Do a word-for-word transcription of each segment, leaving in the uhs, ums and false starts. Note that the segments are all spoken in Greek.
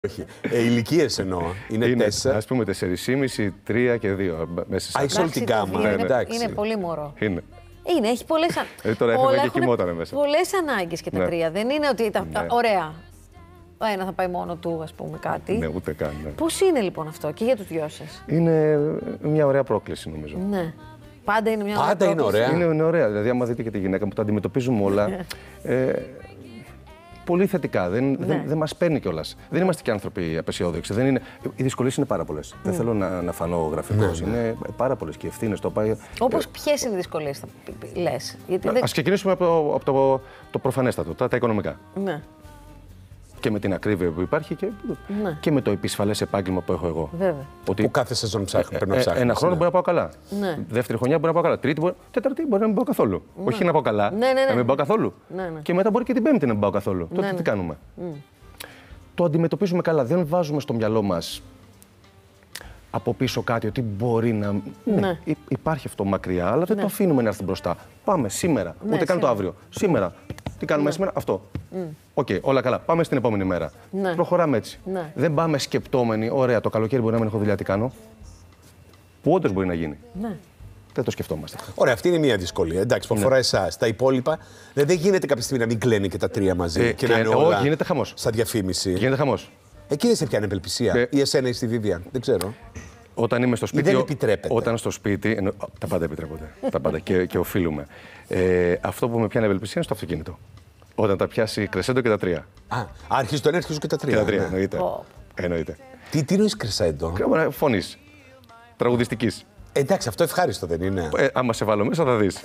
Όχι. Ε, ηλικίες εννοώ. Είναι, είναι τέσσερα. Ας πούμε τέσσερις και μισή, τρία και δύο. Μέσα Α, έχει όλη την γάμα. Είναι, Ναι, είναι, είναι πολύ μωρό. Είναι. Είναι, έχει πολλές ανάγκες. Ε, τώρα έφευγε και κοιμότανε μέσα. Πολλές ανάγκες και τα ναι. τρία. Δεν είναι ότι. Τα... Ναι. Ωραία. Ο ένα θα πάει μόνο του, ας πούμε, κάτι. Ναι, ούτε καν. Ναι. Πώς είναι λοιπόν αυτό και για τους δυο σας? Είναι μια ωραία πρόκληση, νομίζω. Ναι. Πάντα είναι μια Πάντα ωραία είναι πρόκληση. ωραία. Είναι, είναι ωραία. Δηλαδή, άμα δείτε και τη γυναίκα που τα αντιμετωπίζουμε όλα. ε, πολύ θετικά. Δεν, ναι. δεν, δεν μας παίρνει κιόλας. Δεν είμαστε και άνθρωποι απεσιόδοξοι. Δεν είναι... Οι δυσκολίες είναι πάρα πολλές. Mm. Δεν θέλω να, να φανώ γραφικός. Ναι, ναι. Είναι πάρα πολλές και ευθύνες. Το πάει... Όπως ποιες είναι οι δυσκολίες, θα λες? Γιατί δεν... Ας ξεκινήσουμε από το, από το, το προφανέστατο, τα, τα οικονομικά. Ναι. Και με την ακρίβεια που υπάρχει και, ναι. και με το επισφαλές επάγγελμα που έχω εγώ. Βέβαια. Ότι που κάθε σεζόν ψάχνει. ε, ε, ένα χρόνο ναι. μπορεί να πάω καλά. Ναι. Δεύτερη χρονιά μπορεί να πάω καλά. Τρίτη, μπορεί... τέταρτη μπορεί να μην πάω καθόλου. Ναι. Όχι να πάω καλά, ναι, ναι, ναι. να μην πάω καθόλου. Ναι, ναι. Και μετά μπορεί και την πέμπτη να μην πάω καθόλου. Ναι, Τότε ναι. τι κάνουμε? Mm. Το αντιμετωπίζουμε καλά. Δεν βάζουμε στο μυαλό μας από πίσω κάτι ότι μπορεί να. Ναι, ναι υπάρχει αυτό μακριά, αλλά δεν ναι. το αφήνουμε να έρθει μπροστά. Πάμε σήμερα, ναι, ούτε καν το αύριο. Σήμερα. Τι κάνουμε ναι. σήμερα, αυτό. Οκ, mm. okay, όλα καλά. Πάμε στην επόμενη μέρα. Ναι. Προχωράμε έτσι. Ναι. Δεν πάμε σκεπτόμενοι, ωραία, το καλοκαίρι μπορεί να μην έχω δουλειά, τι κάνω. Που όντως μπορεί να γίνει. Ναι. Δεν το σκεφτόμαστε. Ωραία, αυτή είναι μια δυσκολία. Εντάξει, που αφορά ναι. εσάς. Τα υπόλοιπα δεν, δεν γίνεται κάποια στιγμή να μην κλαίνει και τα τρία μαζί. Ε, και, και να είναι όλα ό, γίνεται χαμός. Σαν διαφήμιση. Γίνεται χαμός. Εκεί δεν σε πιάνει απελπισία. Ε, ή εσένα ή στη Vivian. Δεν ξέρω. Όταν είμαι στο σπίτι. Ή δεν επιτρέπεται. Όταν στο σπίτι. Εννο, τα πάντα επιτρέπονται. τα πάντα και, και οφείλουμε. Ε, αυτό που με πιάνει απελπισία είναι στο αυτοκίνητο. Όταν τα πιάσει κρεσέντο και τα τρία. Α, αρχίζει το ένα, αρχίζουν και τα τρία. Και τα τρία, ναι. εννοείται. Oh. εννοείται. Τι, τι νοείς κρεσέντο? Φωνής. Τραγουδιστικής. Εντάξει, αυτό ευχάριστο δεν είναι? Ε, άμα σε βάλω μέσα θα δεις.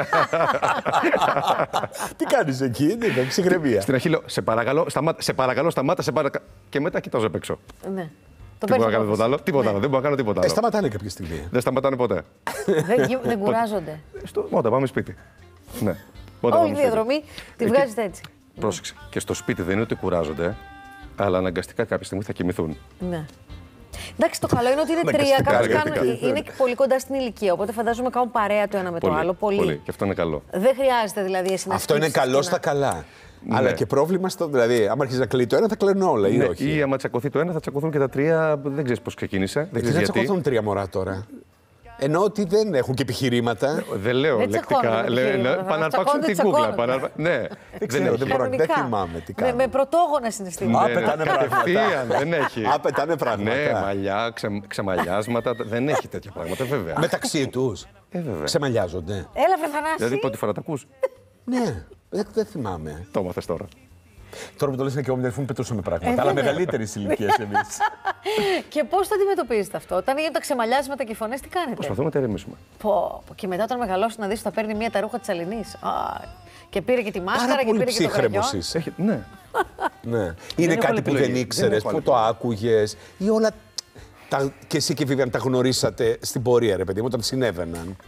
Τι κάνεις εκεί, δεν είναι ψυχραιμία? Στην αρχή λέω, σε παρακαλώ, σταμάτα, σε παρακαλώ, σταμάτα, σε παρακα... και μετά κοιτάζω απ' έξω. Ναι. Τι μπορώ να κάνω τίποτα άλλο, τίποτα άλλο, δεν μπορώ να κάνω τίποτα άλλο. Ε, σταματάνε κάποια στιγμή. Δεν σταματάνε ποτέ. δεν, δεν κουράζονται. Στο, όταν πάμε σπίτι. Ναι. Όλη τη διαδρομή τη βγάζετε έτσι. Πρόσεξε. Και στο σπίτι δεν είναι ότι κουράζονται, αλλά αναγκαστικά κάποια στιγμή θα κοιμηθούν. Ναι. Εντάξει, το καλό είναι ότι είναι τρία, κάνουν, είναι πολύ κοντά στην ηλικία. Οπότε φαντάζομαι κάνουν παρέα το ένα με πολύ, το άλλο. Πολύ. πολύ. Και αυτό είναι καλό. Δεν χρειάζεται δηλαδή εσύ να αυτό είναι καλό στα καλά. Ναι. Αλλά και πρόβλημα στο. Δηλαδή, άμα αρχίσει να κλαίει το ένα, θα κλαίνουν όλα. Ή, ναι, όχι. Ή άμα τσακωθεί το ένα, θα τσακωθούν και τα τρία. Δεν ξέρει πώ ξεκίνησε. Δεν θα τσακωθούν τρία μωρά τώρα. Ενώ ότι δεν έχουν και επιχειρήματα. Δεν λέω δεν λεκτικά. Πάνε να αρπάξουν την κούκλα. Ναι, δεν ξέρω, δεν θυμάμαι τι κάνουν. Με πρωτόγωνα συναισθήματα. Α, πετάνε πράγματα. Δεν έχει. Α, πετάνε πράγματα. Ναι, μαλλιά, ξεμαλιάσματα. Δεν έχει τέτοια πράγματα, βέβαια. Μεταξύ του. Ξεμαλιάζονται. Έλα, βρε Θανάση. Δηλαδή, πρώτη φορά τα ακούς? Ναι, δεν θυμάμαι. Το έμαθες τώρα. Τώρα που το λες και εγώ, μου πετούσαμε πράγματα. Αλλά μεγαλύτερη ηλικία εμείς. Και πώς το αντιμετωπίζετε αυτό? Όταν γίνονται τα ξεμαλιάσματα και οι φωνές, τι κάνετε? Προσπαθούμε να τα ηρεμήσουμε. Πω, πω. Και μετά όταν μεγαλώσει να δεις ότι θα παίρνει μία τα ρούχα της Αλληνής. Και πήρε και τη μάσκαρα Πάρα και πήρε και το κραγιόν. Έχει, ναι. ναι. Είναι κάτι που δεν ήξερες, που το άκουγες ή όλα. Τα, και εσύ και η Vivian τα γνωρίσατε στην πορεία, ρε παιδί μου, όταν συνέβαιναν?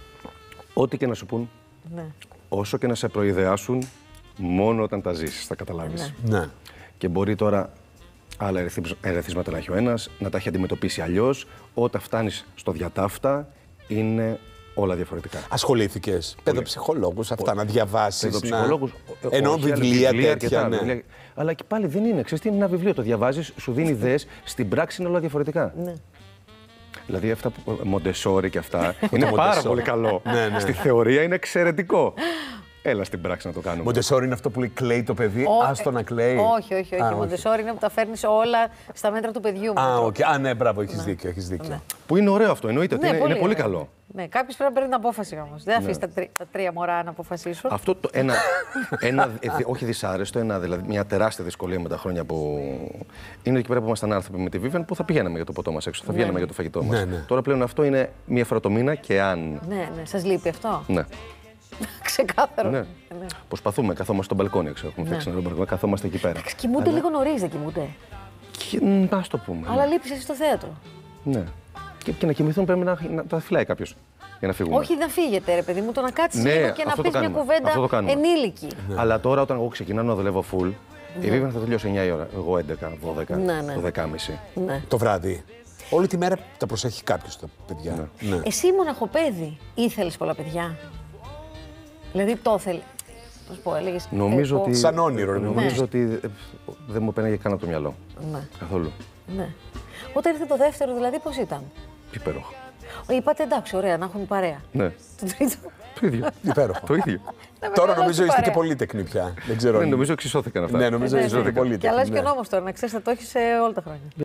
Ό,τι και να σου πούν, ναι. όσο και να σε προειδεάσουν, μόνο όταν τα ζήσεις θα καταλάβεις. Ναι. ναι. Και μπορεί τώρα άλλα ερεθίσματα να έχει ο ένας, να τα έχει αντιμετωπίσει αλλιώς. Όταν φτάνεις στο διατάφτα, είναι όλα διαφορετικά. Ασχολήθηκες παιδοψυχολόγους, αυτά να διαβάσεις? Παιδοψυχολόγους. Να... Ενώ βιβλία, βιβλία τέτοια. Αρκετά, ναι. βιβλία. Αλλά και πάλι δεν είναι. Ξέρεις τι είναι ένα βιβλίο, το διαβάζεις, σου δίνει ιδέες, στην πράξη είναι όλα διαφορετικά. Ναι. Δηλαδή αυτά που Μοντεσόρι και αυτά είναι πάρα πολύ καλό. ναι, ναι. Στη θεωρία είναι εξαιρετικό. Έλα στην πράξη να το κάνουμε. Μοντεσόρι είναι αυτό που λέει κλαίει το παιδί, άστο να κλαίει. Όχι, όχι, όχι. Μοντεσόρι είναι που τα φέρνεις όλα στα μέτρα του παιδιού. Α, okay. Α, ναι, μπράβο, έχεις ναι. δίκιο, έχεις δίκιο. Ναι. Που είναι ωραίο αυτό, εννοείται ότι ναι, είναι πολύ, είναι πολύ ωραίο. καλό. Ναι, κάποιος πρέπει να παίρνει την απόφαση όμως. Δεν αφήσει ναι. τα, τρί, τα τρία μωρά να αποφασίσουν. Αυτό το ένα, ένα όχι δυσάρεστο, ένα, δηλαδή μια τεράστια δυσκολία με τα χρόνια που είναι εκεί πέρα που ήμασταν άνθρωποι με τη Vivian που θα πηγαίναμε για το ποτό μας έξω, θα βγαίναμε ναι. για το φαγητό μας. Ναι, ναι. Τώρα πλέον αυτό είναι μία φορά το μήνα και αν. Ναι, ναι. Σας λείπει αυτό? Ναι. Ξεκάθαρο. Ναι. Ναι. Προσπαθούμε, καθόμαστε στο μπαλκόνι έξω. Έχουμε φτιάξει ένα μπαλκόνι, καθόμαστε εκεί πέρα. Κοιμούνται λίγο νωρίς, δεν κοιμούνται? Να το πούμε. Αλλά λείπεις εσύ στο θέατρο. Ναι. Και, και να κοιμηθούν πρέπει να, να τα φυλάει κάποιος για να φύγουμε. Όχι, να φύγετε, ρε παιδί μου, το να κάτσεις ναι, λίγο και να πεις μια κουβέντα ενήλικη. Ναι. Αλλά τώρα όταν εγώ ξεκινάω να δουλεύω full, ναι. η Vivian θα τελειώσει εννιά η ώρα. Εγώ έντεκα, δώδεκα, ναι, ναι. δώδεκα και μισή. Ναι. Το βράδυ. Όλη τη μέρα τα προσέχει κάποιος τα παιδιά. Ναι. Ναι. Εσύ μοναχοπέδι, ήθελες πολλά παιδιά? Δηλαδή το ήθελε. Να σου πω, έλεγες. Νομίζω ότι. Σαν όνειρο, νομίζω ότι δεν μου πέναγε καν από το μυαλό. Ναι. Καθόλου. Ναι. Όταν ήρθε το δεύτερο, δηλαδή, πώς ήταν? Υπέροχο. Είπατε εντάξει, ωραία, να έχουν παρέα. Ναι. Το τρίτο. Το ίδιο. Υπέροχο. Το ίδιο. Τώρα νομίζω είστε και πολύτεκνοι πια. Δεν ξέρω. Ναι, νομίζω εξισώθηκαν αυτά. Ναι, νομίζω είστε και πολύτεκνοι. Και αλλάζει και ο νόμος τώρα, να ξέρεις, θα το έχει σε όλα τα χρόνια.